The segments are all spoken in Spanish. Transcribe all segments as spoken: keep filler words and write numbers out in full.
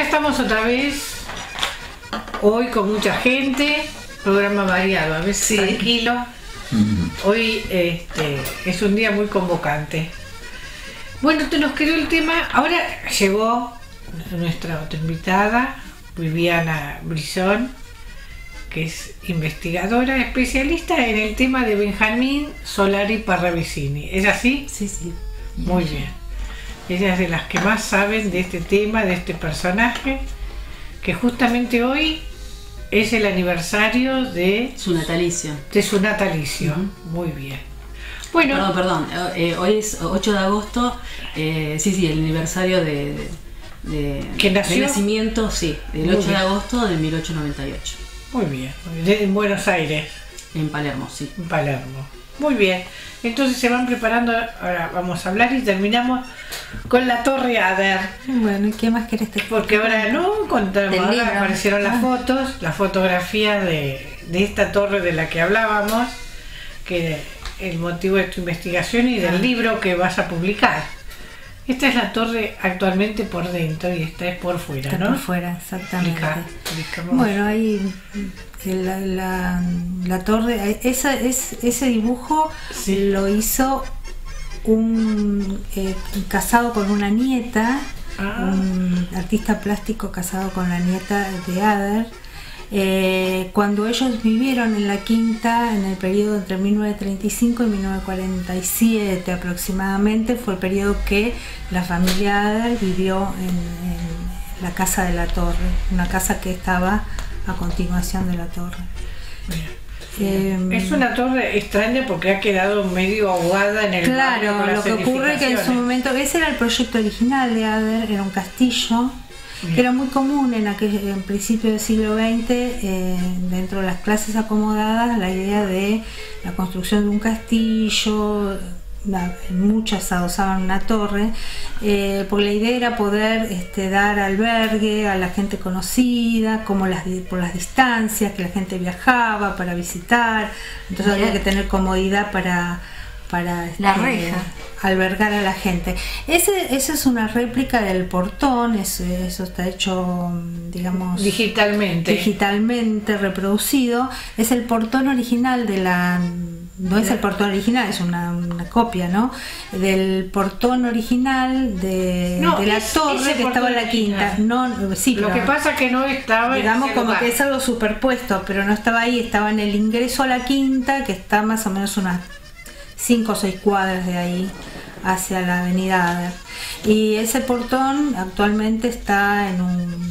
estamos otra vez, hoy con mucha gente, programa variado, a veces sí. Tranquilo. Mm-hmm. Hoy este, es un día muy convocante. Bueno, te nos quedó el tema, ahora llegó nuestra otra invitada, Viviana Brizón, que es investigadora especialista en el tema de Benjamín Solari Parravicini. ¿Es así? Sí, sí. Muy bien. Ella es de las que más saben de este tema, de este personaje, que justamente hoy es el aniversario de su natalicio. De su natalicio. Uh-huh. Muy bien. Bueno, perdón, perdón. Eh, hoy es ocho de agosto. Eh, sí, sí, el aniversario de, de, de, nació? de nacimiento, sí, el muy ocho bien. De agosto de mil ochocientos noventa y ocho. Muy bien. De, en Buenos Aires. En Palermo, sí. En Palermo. Muy bien. Entonces se van preparando, ahora vamos a hablar y terminamos con la Torre Ader. Bueno, ¿y qué más querés te Porque ahora no contamos, ahora aparecieron las fotos, las fotografías de, de esta torre de la que hablábamos, que el motivo de tu investigación y del ah. libro que vas a publicar. Esta es la torre actualmente por dentro y esta es por fuera, está ¿no? Por fuera, exactamente. Explica, explica bueno, ahí la, la, la torre, esa, es, ese dibujo sí. Lo hizo un eh, casado con una nieta, ah. un artista plástico casado con la nieta de Ader. Eh, cuando ellos vivieron en la quinta en el periodo entre mil novecientos treinta y cinco y mil novecientos cuarenta y siete aproximadamente, fue el periodo que la familia Ader vivió en, en la casa de la torre, una casa que estaba a continuación de la torre. Bien. Eh, es una torre extraña porque ha quedado medio ahogada en el claro, lo que ocurre es que en su momento, ese era el proyecto original de Ader, era un castillo. Bien. Que era muy común en aquel en principio del siglo veinte, eh, dentro de las clases acomodadas, la idea de la construcción de un castillo. La, muchas adosaban una torre, eh, porque la idea era poder este, dar albergue a la gente conocida, como las, por las distancias, que la gente viajaba para visitar, entonces Bien. Había que tener comodidad para para la este, reja. albergar a la gente. Ese, esa es una réplica del portón, eso, eso está hecho, digamos, digitalmente. digitalmente reproducido. Es el portón original de la... No es el portón original, es una, una copia, ¿no? Del portón original de, no, de la es, torre que estaba en la quinta. No, sí, lo que pasa es que no estaba digamos en como lugar. Que es algo superpuesto, pero no estaba ahí, estaba en el ingreso a la quinta, que está más o menos unas cinco o seis cuadras de ahí hacia la avenida Ader. Y ese portón actualmente está en un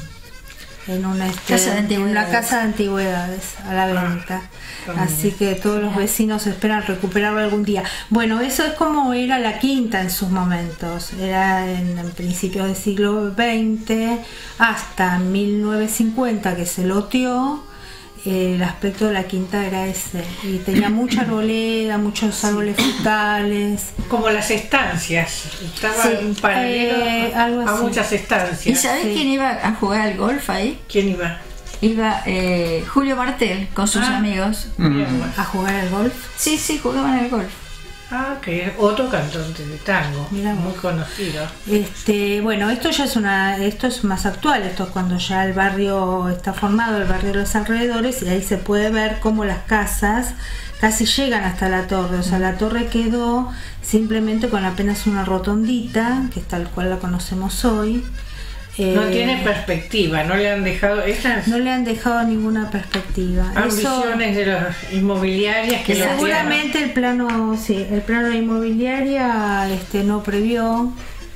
en una, este, casa de en una casa de antigüedades a la venta. Ah, así que todos los vecinos esperan recuperarlo algún día. Bueno, eso es como era la quinta en sus momentos. Era en, en principios del siglo veinte hasta mil novecientos cincuenta que se loteó. El aspecto de la quinta era ese, y tenía mucha arboleda, muchos árboles frutales, como las estancias, estaba sí, en paralelo eh, algo a así. Muchas estancias. ¿Y sabés sí. quién iba a jugar al golf ahí? ¿Quién iba? Iba eh, Julio Martel con sus ah, amigos mm. a jugar al golf. Sí, sí, jugaban al golf. Ah, que es otro cantante de tango, Mirá, muy conocido. Este, bueno, esto ya es una, esto es más actual, esto es cuando ya el barrio está formado, el barrio de los alrededores, y ahí se puede ver cómo las casas casi llegan hasta la torre, o sea, la torre quedó simplemente con apenas una rotondita, que es tal cual la conocemos hoy. No eh, tiene perspectiva, no le han dejado esas no le han dejado ninguna perspectiva. Ambiciones Eso, de las inmobiliarias que seguramente el plano, sí, el plano de inmobiliaria este no previó.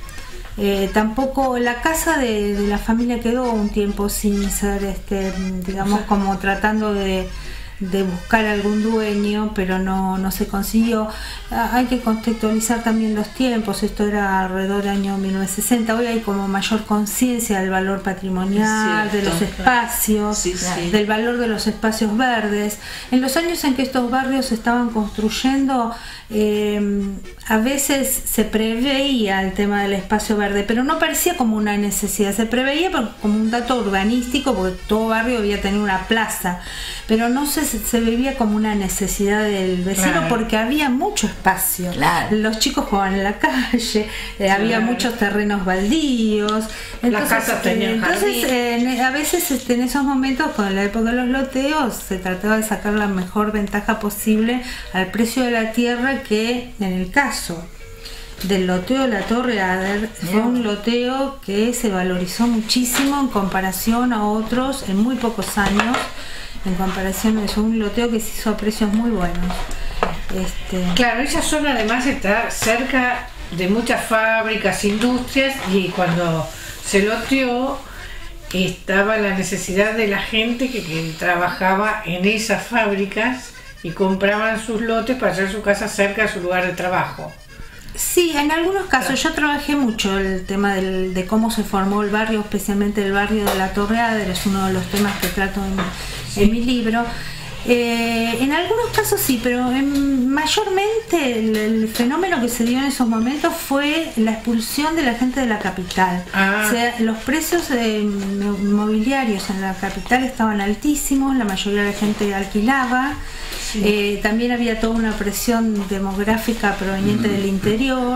Eh, tampoco la casa de, de la familia quedó un tiempo sin ser, este, digamos, como tratando de de buscar algún dueño, pero no, no se consiguió. Ah, hay que contextualizar también los tiempos, esto era alrededor del año mil novecientos sesenta, hoy hay como mayor conciencia del valor patrimonial, de los espacios, sí, sí. del valor de los espacios verdes. En los años en que estos barrios se estaban construyendo, eh, a veces se preveía el tema del espacio verde, pero no parecía como una necesidad, se preveía como un dato urbanístico, porque todo barrio debía tener una plaza, pero no se se vivía como una necesidad del vecino, claro, porque había mucho espacio. Claro. Los chicos jugaban en la calle, eh, claro, había muchos terrenos baldíos. Entonces, las casas tenían eh, entonces eh, a veces este, en esos momentos, con la época de los loteos, se trataba de sacar la mejor ventaja posible al precio de la tierra, que en el caso del loteo de la Torre Ader fue un loteo que se valorizó muchísimo en comparación a otros en muy pocos años. En comparación, es un loteo que se hizo a precios muy buenos. Este... Claro, esa zona además está cerca de muchas fábricas, industrias, y cuando se loteó estaba la necesidad de la gente que, que trabajaba en esas fábricas y compraban sus lotes para hacer su casa cerca de su lugar de trabajo. Sí, en algunos casos. Yo trabajé mucho el tema del, de cómo se formó el barrio, especialmente el barrio de la Torre Ader, es uno de los temas que trato en, en mi libro. Eh, en algunos casos sí, pero en, mayormente el, el fenómeno que se dio en esos momentos fue la expulsión de la gente de la capital. Ah. O sea, los precios eh, inmobiliarios en la capital estaban altísimos, la mayoría de la gente alquilaba. Sí. Eh, también había toda una presión demográfica proveniente mm. del interior.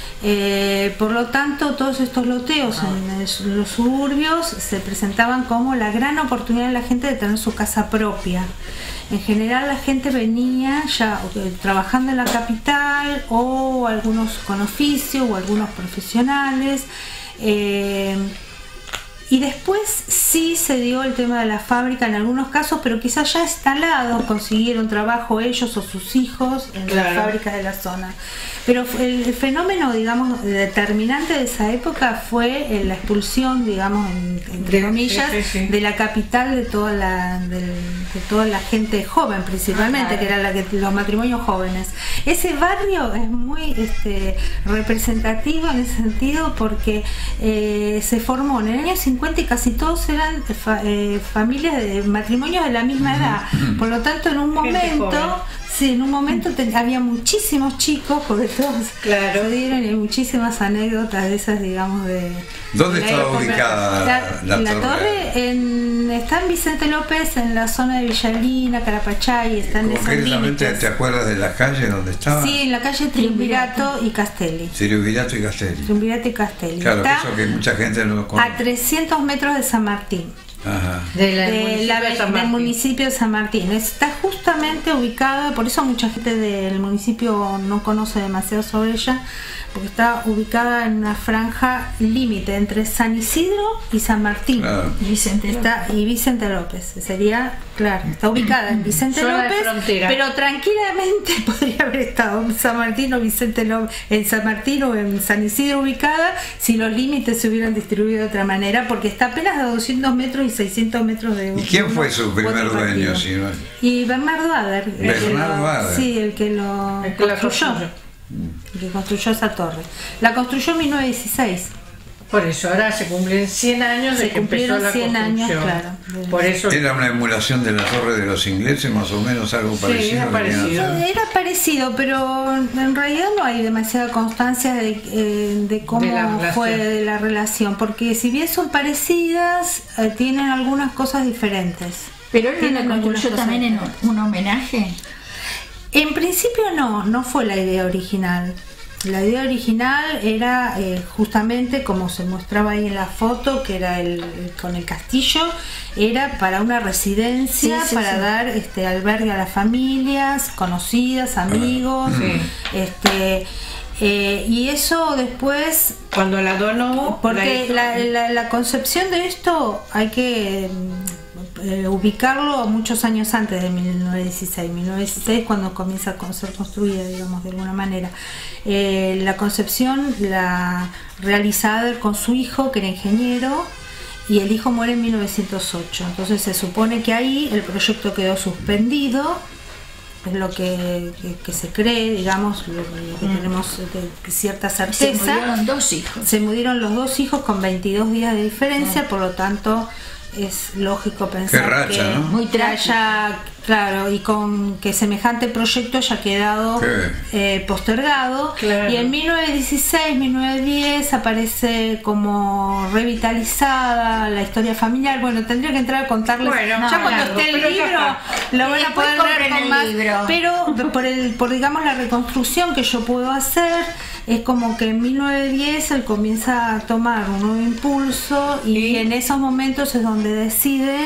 Eh, por lo tanto, todos estos loteos ah. en, en los suburbios se presentaban como la gran oportunidad de la gente de tener su casa propia. En general la gente venía ya eh, trabajando en la capital, o algunos con oficio, o algunos profesionales. Eh, Y después sí se dio el tema de la fábrica en algunos casos, pero quizás ya instalados consiguieron trabajo ellos o sus hijos en claro. las fábricas de la zona. Pero el fenómeno, digamos, determinante de esa época fue la expulsión, digamos, en, entre comillas, sí, sí, sí. de la capital de toda la de, de toda la gente joven, principalmente, ah, claro. que eran la que, los matrimonios jóvenes. Ese barrio es muy este, representativo en ese sentido, porque eh, se formó en el año cincuenta y casi todos eran fa, eh, familias de matrimonios de la misma edad. Por lo tanto, en un momento, sí, en un momento te, había muchísimos chicos, porque todos claro. se dieron, y muchísimas anécdotas de esas, digamos, de... ¿Dónde estaba ubicada la, la, la torre? torre en, está en Vicente López, en la zona de Villalina, Carapachay, está en esos límites. ¿Te acuerdas de la calle donde estaba? Sí, en la calle Triunvirato y Castelli. Triunvirato y Castelli. Triunvirato y Castelli. Claro, está eso que mucha gente no conoce. A trescientos metros de San Martín. Ajá. De la, de municipio la, de San del municipio de San Martín. Está justamente ubicada, por eso mucha gente del municipio no conoce demasiado sobre ella, porque está ubicada en una franja límite entre San Isidro y San Martín. Claro. Y Vicente está y Vicente López. Sería, claro, está ubicada en Vicente López, pero tranquilamente podría haber estado en San Martín o Vicente López, en San Martín o en San Isidro ubicada, si los límites se hubieran distribuido de otra manera, porque está apenas a doscientos metros y seiscientos metros de... ¿Y quién fue su primer dueño? Si no... Y Bernardo Ader. Bernardo Ader. Sí, el que lo el que construyó. El que construyó esa torre. La construyó en mil novecientos dieciséis. Por eso, ahora se cumplen cien años de que empezó la cien años, construcción. Claro. Por eso... Era una emulación de la torre de los ingleses, más o menos, algo parecido. Sí, era parecido. Era parecido, pero en realidad no hay demasiada constancia de, eh, de cómo de fue de la relación, porque si bien son parecidas, eh, tienen algunas cosas diferentes. Pero él no la construyó también en un, un homenaje. En principio no, no fue la idea original. La idea original era eh, justamente como se mostraba ahí en la foto, que era el, el con el castillo, era para una residencia, sí, sí, para sí. dar este albergue a las familias, conocidas, amigos, sí. este eh, y eso después cuando la donó, porque la, la, la concepción de esto hay que Eh, ubicarlo muchos años antes de mil novecientos dieciséis. mil novecientos dieciséis cuando comienza a ser construida, digamos, de alguna manera. Eh, la concepción la realizada con su hijo, que era ingeniero, y el hijo muere en mil novecientos ocho. Entonces se supone que ahí el proyecto quedó suspendido, es lo que, que, que se cree, digamos, lo que mm. tenemos de, cierta certeza. Se murieron dos hijos. Se murieron los dos hijos con veintidós días de diferencia, mm. por lo tanto... es lógico pensar Qué racha, que ¿no? Muy que haya, claro, y con que semejante proyecto haya quedado eh, postergado. Claro. Y en mil novecientos dieciséis, mil novecientos diez aparece como revitalizada la historia familiar. Bueno, tendría que entrar a contarles. Bueno, ya no, cuando claro, esté el pero ya libro está. lo Y van a después poder leer compren con el más. libro. Pero por el, por digamos la reconstrucción que yo puedo hacer, es como que en mil novecientos diez él comienza a tomar un nuevo impulso y ¿Sí? en esos momentos es donde decide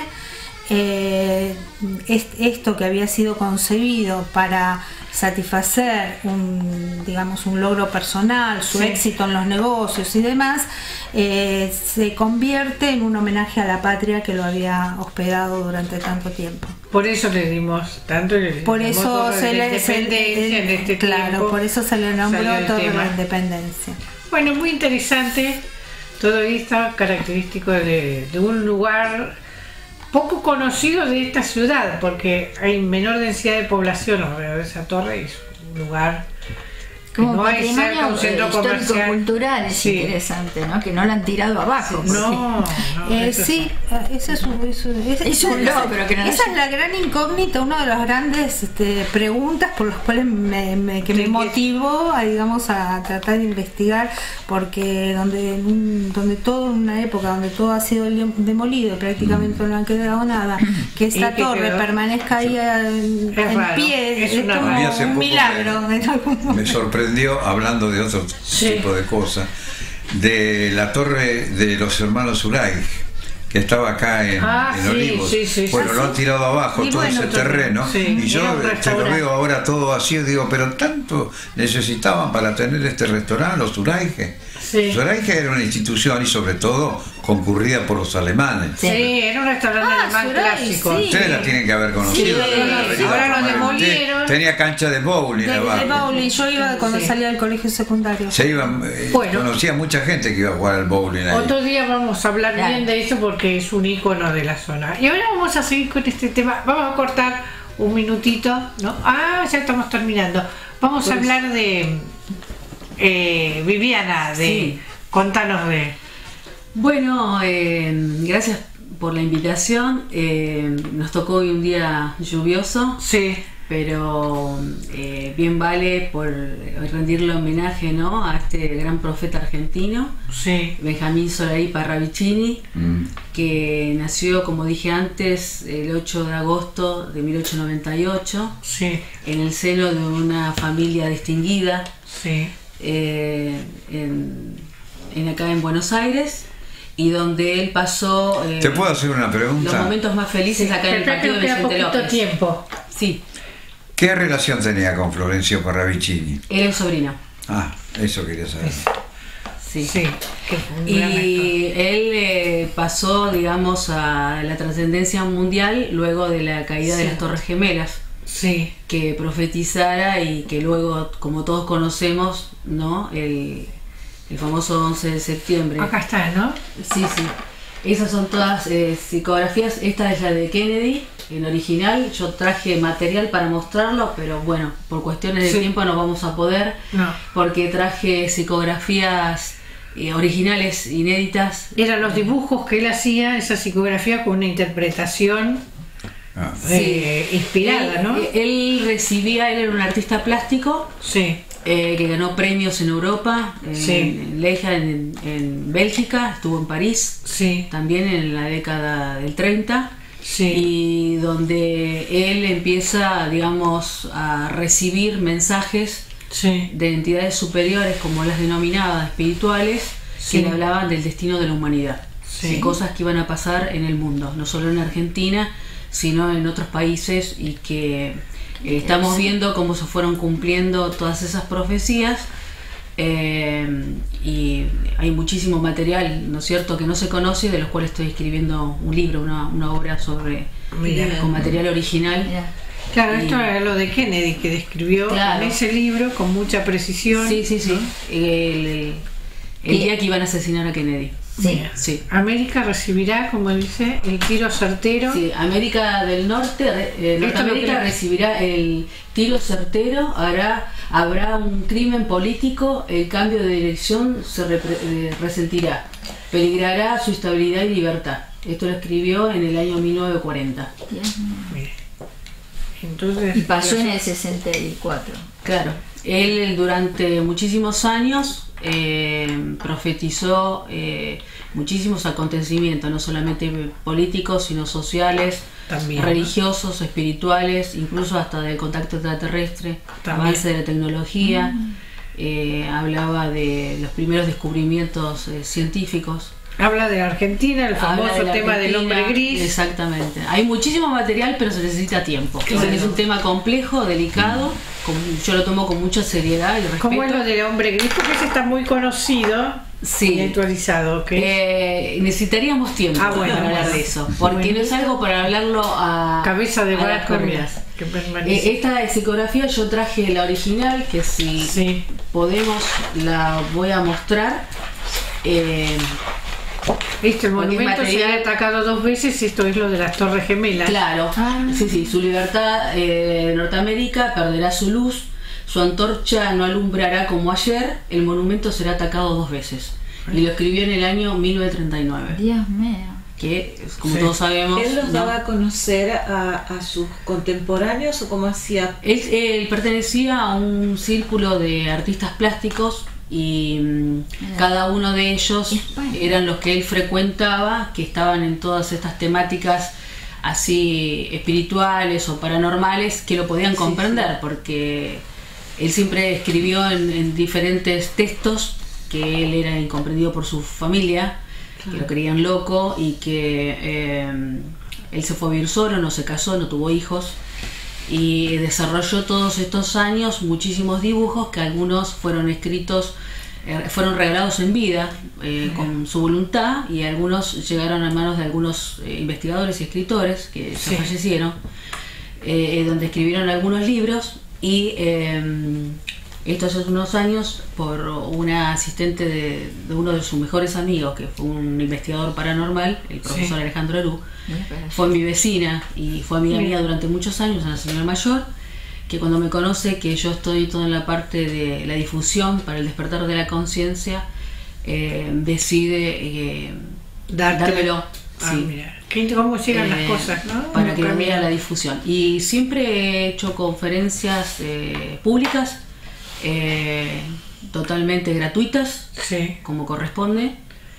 eh, es, esto que había sido concebido para satisfacer un, digamos, un logro personal, su Sí. éxito en los negocios y demás, eh, se convierte en un homenaje a la patria que lo había hospedado durante tanto tiempo. Por eso le dimos tanto el Por eso motor se de le se- independencia en este claro, tiempo. por eso se le nombró salió el Torre de tema. la Independencia. Bueno, muy interesante todo esto característico de, de un lugar poco conocido de esta ciudad, porque hay menor densidad de población alrededor de esa torre, es un lugar que Como no hay cerca patrimonio un centro eh, comercial. histórico-cultural es Sí. interesante, ¿no? Que no lo han tirado abajo. No, no, Eh, eso sí, eh, ese es un, eso- ese- Es un esa- logro que no esa nace. es la gran incógnita, una de las grandes este, preguntas por las cuales me, me- que Sí, me que- motivó a, digamos, a tratar de investigar, porque donde en un- donde todo en una época donde todo ha sido li- demolido, prácticamente no ha quedado nada, que esta ¿Y qué torre quedó? permanezca ahí en, Es en raro, pie, es es, una como rareza. Hace un poco milagro. me- en algún Me momento. sorprendió, hablando de otro Sí. tipo de cosas, de la torre de los hermanos Uraig, que estaba acá en, Ah, en sí, Olivos. sí, sí, bueno, sí. lo han tirado abajo, Y todo bueno, ese todo- terreno. sí, y yo era un te lo restaurante. veo ahora todo vacío, digo, pero tanto necesitaban para tener este restaurante, los Uraig. Sí. Los Uraig era una institución y sobre todo concurrida por los alemanes. Sí, era un restaurante Ah, alemán Suray, clásico. sí. Ustedes la tienen que haber conocido. Sí, la haber sí, venido a ahora lo tomar el té. demolieron. Tenía cancha de bowling De, de abajo. bowling, yo iba cuando Sí. salía del colegio secundario. Se iban, eh, Bueno. conocía mucha gente que iba a jugar al bowling ahí. Otro día vamos a hablar Claro. bien de eso porque es un icono de la zona. Y ahora vamos a seguir con este tema. Vamos a cortar un minutito, ¿no? Ah, ya estamos terminando. Vamos a Pues- hablar de eh, Viviana, de Sí. contanos de. Bueno, eh, gracias por la invitación. Eh, nos tocó hoy un día lluvioso, Sí, pero eh, bien vale por rendirle homenaje, ¿no?, a este gran profeta argentino, sí, Benjamín Solari Parravicini, Mm. que nació, como dije antes, el ocho de agosto de mil ochocientos noventa y ocho, sí, en el seno de una familia distinguida sí. eh, en, en acá en Buenos Aires, y donde él pasó eh, ¿Te puedo hacer una los pregunta? momentos más felices acá en el Pero partido de queda Vicente poquito López. tiempo. Sí, ¿Qué relación tenía con Florencio Parravicini? era el sobrino. Ah, eso quería saber. Sí. Sí, que fue un gran actor. Y él eh, pasó, digamos, a la trascendencia mundial luego de la caída de Sí. las Torres Gemelas, Sí, que profetizara y que luego, como todos conocemos, ¿no?, el, el famoso once de septiembre. acá está, ¿no? Sí, sí. Esas son todas eh, psicografías. Esta es la de Kennedy, en original. Yo traje material para mostrarlo, pero bueno, por cuestiones de Sí. tiempo no vamos a poder, No. porque traje psicografías eh, originales, inéditas. Eran los dibujos que él hacía, esa psicografía con una interpretación Ah. eh, inspirada, él, ¿no? eh, él recibía, él era un artista plástico Sí, eh, que ganó premios en Europa, en, Sí. en Leija, en, en Bélgica, estuvo en París, sí, también en la década del treinta. sí. Y donde él empieza, digamos, a recibir mensajes Sí, de entidades superiores, como las denominadas espirituales, Sí. que le hablaban del destino de la humanidad, Sí. de cosas que iban a pasar en el mundo, no solo en Argentina, sino en otros países, y que eh, estamos viendo cómo se fueron cumpliendo todas esas profecías. Eh, y hay muchísimo material, ¿no es cierto?, que no se conoce, de los cuales estoy escribiendo un libro, una, una obra sobre Mira. con material original. Mirá. claro, y- esto era lo de Kennedy que describió Claro. en ese libro con mucha precisión. Sí, sí, sí. El, el- el Y- día que iban a asesinar a Kennedy. Sí. Sí. América recibirá, como dice, el tiro certero. Sí, América del Norte, eh, Esto Norteamérica lo creo. recibirá el tiro certero, hará, habrá un crimen político, el cambio de dirección se repre- eh, resentirá, peligrará su estabilidad y libertad. Esto lo escribió en el año mil novecientos cuarenta. Bien. Entonces, Y pasó en el sesenta y cuatro. Claro, él durante muchísimos años eh, profetizó eh, muchísimos acontecimientos, no solamente políticos, sino sociales, también, religiosos, espirituales, incluso hasta del contacto extraterrestre, también. avance de la tecnología. Mm. Eh, hablaba de los primeros descubrimientos eh, científicos. Habla de la Argentina, el famoso de la tema Argentina, del hombre gris. Exactamente. Hay muchísimo material, pero se necesita tiempo. Claro. Es un tema complejo, delicado. Con, yo lo tomo con mucha seriedad y respeto. ¿Cómo es lo del hombre gris? Porque ese está muy conocido, sí. y actualizado. ¿Okay? Eh, necesitaríamos tiempo ah, bueno, para hablar bueno. de eso, porque bueno. no es algo para hablarlo a cabeza de a las corridas. Que eh, esta psicografía yo traje la original, que si sí. podemos la voy a mostrar. Eh, Este el monumento se ha atacado dos veces, esto es lo de las Torres Gemelas. Claro, ah. sí, sí, su libertad eh, Norteamérica perderá su luz, su antorcha no alumbrará como ayer, el monumento será atacado dos veces. Y lo escribió en el año mil novecientos treinta y nueve. Dios mío. Que, como sí. todos sabemos... ¿Él los ¿no? daba a conocer a, a sus contemporáneos o cómo hacía? Él, él pertenecía a un círculo de artistas plásticos y mmm, cada uno de ellos España. Eran los que él frecuentaba, que estaban en todas estas temáticas así espirituales o paranormales, que lo podían comprender, sí, sí. porque él siempre escribió en, en diferentes textos que él era incomprendido por su familia, claro. que lo creían loco y que eh, él se fue a vivir solo, no se casó, no tuvo hijos. Y desarrolló todos estos años muchísimos dibujos que algunos fueron escritos, eh, fueron regalados en vida eh, con su voluntad, y algunos llegaron a manos de algunos eh, investigadores y escritores que ya sí. fallecieron, eh, donde escribieron algunos libros. Y eh, estos hace unos años, por una asistente de, de uno de sus mejores amigos, que fue un investigador paranormal, el profesor sí. Alejandro Arú, fue mi vecina y fue amiga mía durante muchos años, una señora mayor, que cuando me conoce que yo estoy toda en la parte de la difusión para el despertar de la conciencia, eh, decide eh, dármelo. Ah, sí. mira. ¿Cómo llegan eh, las cosas, no? Para que vea la difusión. Y siempre he hecho conferencias eh, públicas, eh, totalmente gratuitas, sí. como corresponde.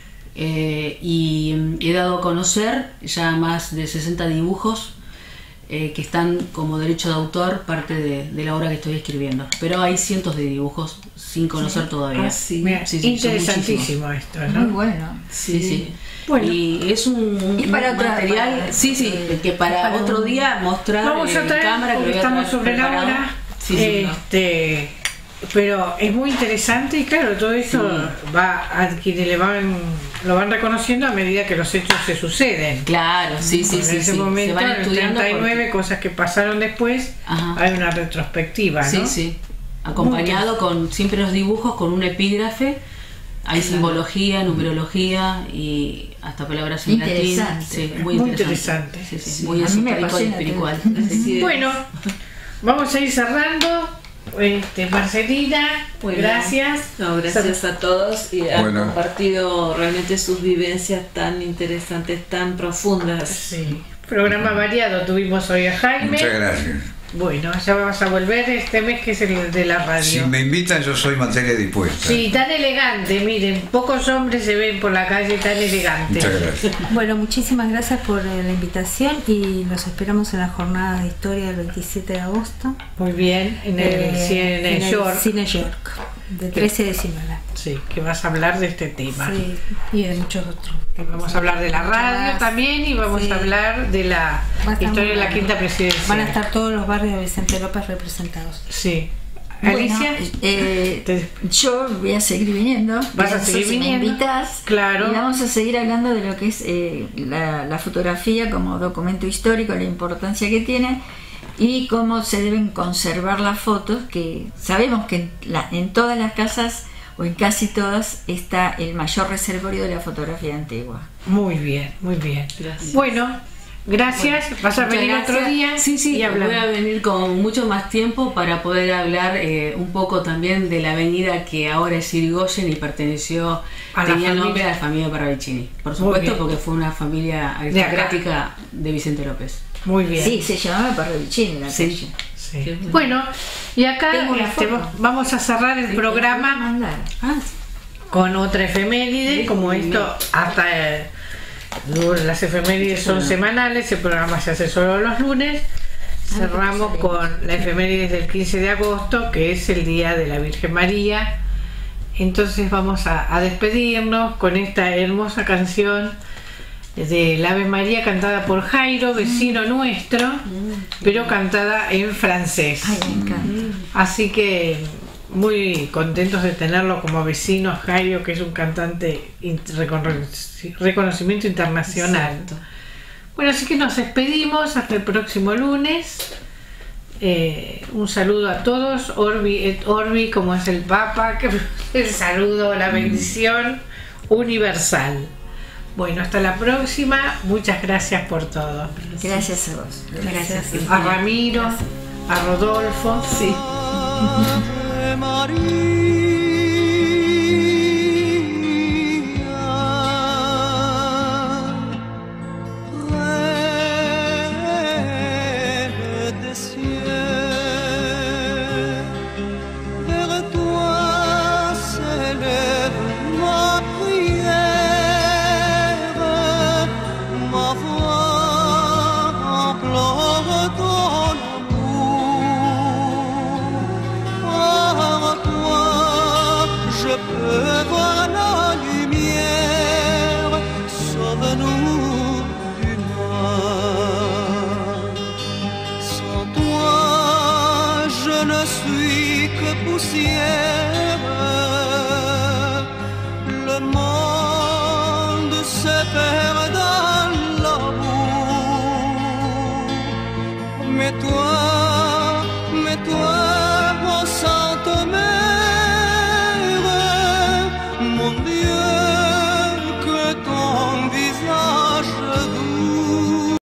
Eh, y he dado a conocer ya más de sesenta dibujos eh, que están como derecho de autor, parte de, de la obra que estoy escribiendo, pero hay cientos de dibujos sin conocer sí. todavía. Ah, sí. Mira, sí, sí, interesantísimo esto, ¿no? Muy bueno. Sí, sí, sí. Bueno. Y es un, y para un material, para, sí, sí, que para, para otro día mostrar. Vamos a traer, cámara, porque que estamos sobre la hora. Sí, sí, este, no. Pero es muy interesante y claro, todo esto sí. va a adquirir, le van, lo van reconociendo a medida que los hechos se suceden. Claro, sí, sí, en sí. ese sí. momento, se van en el estudiando treinta y nueve, porque... cosas que pasaron después, ajá. hay una retrospectiva, ¿no? Sí, sí. Acompañado con siempre los dibujos con un epígrafe. Hay claro. simbología, numerología y hasta palabras en latín. Sí, muy, muy interesante. interesante. Sí, sí, sí. Muy esotérico y espiritual. Sí. Bueno, vamos a ir cerrando. Este, Marcelina, bueno, gracias. No, gracias a todos y han bueno. compartido realmente sus vivencias tan interesantes, tan profundas. Sí. Programa variado tuvimos hoy a Jaime. Muchas gracias. Bueno, ya vamos a volver este mes, que es el de la radio. Si me invitan, yo soy materia dispuesta. Sí, tan elegante, miren, pocos hombres se ven por la calle tan elegantes. Muchas gracias. Bueno, muchísimas gracias por la invitación y los esperamos en la jornada de historia del veintisiete de agosto. Muy bien, en el, eh, Cine, en el York. Cine York, de trece a diecinueve. Sí, que vas a hablar de este tema. Sí, y de muchos otros. Y vamos a hablar de la radio también y vamos sí. a hablar de la historia de la quinta presidencia. Van a estar todos los barrios de Vicente López representados. Sí. Bueno, Alicia, eh, Te... yo voy a seguir viniendo. Vas a seguir si viniendo. Me invitas. Claro. Y vamos a seguir hablando de lo que es eh, la, la fotografía como documento histórico, la importancia que tiene y cómo se deben conservar las fotos, que sabemos que en, la, en todas las casas o en casi todas está el mayor reservorio de la fotografía antigua. Muy bien, muy bien. Gracias. Bueno, Gracias, bueno, vas a venir gracias. Otro día. Sí, sí, y voy a venir con mucho más tiempo para poder hablar eh, un poco también de la avenida que ahora es Irigoyen y perteneció, a tenía el nombre a la familia Parravicini. Por supuesto, porque fue una familia aristocrática de, de Vicente López. Muy bien. Sí, se llamaba Parravicini la sí. calle. Sí. Bueno, y acá este, vamos a cerrar el programa ah, con otra efeméride, sí, como esto hasta eh, las efemérides son semanales, el programa se hace solo los lunes. Cerramos con la efeméride del quince de agosto, que es el día de la Virgen María. Entonces vamos a, a despedirnos con esta hermosa canción del Ave María, cantada por Jairo, vecino nuestro, pero cantada en francés. Ay, me encanta. Así que muy contentos de tenerlo como vecino, Jairo, que es un cantante con reconocimiento internacional. Exacto. Bueno, así que nos despedimos hasta el próximo lunes. Eh, un saludo a todos, Orbi et Orbi, como es el Papa, que el saludo, la bendición universal. Bueno, hasta la próxima. Muchas gracias por todo. Gracias a vos. Gracias. A Ramiro, gracias. A Rodolfo. Sí. Le monde se perd.